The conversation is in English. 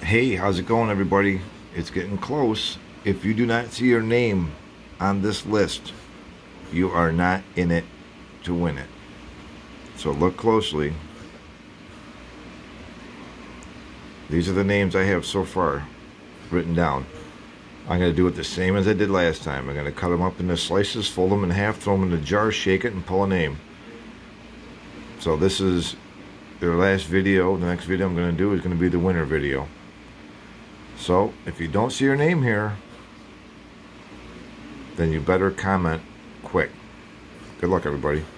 Hey, how's it going, everybody? It's getting close. If you do not see your name on this list, you are not in it to win it. So look closely. These are the names I have so far written down. I'm going to do it the same as I did last time. I'm going to cut them up into slices, fold them in half, throw them in a jar, shake it, and pull a name. So this is their last video. The next video I'm going to do is going to be the winner video. So if you don't see your name here, then you better comment quick. Good luck, everybody.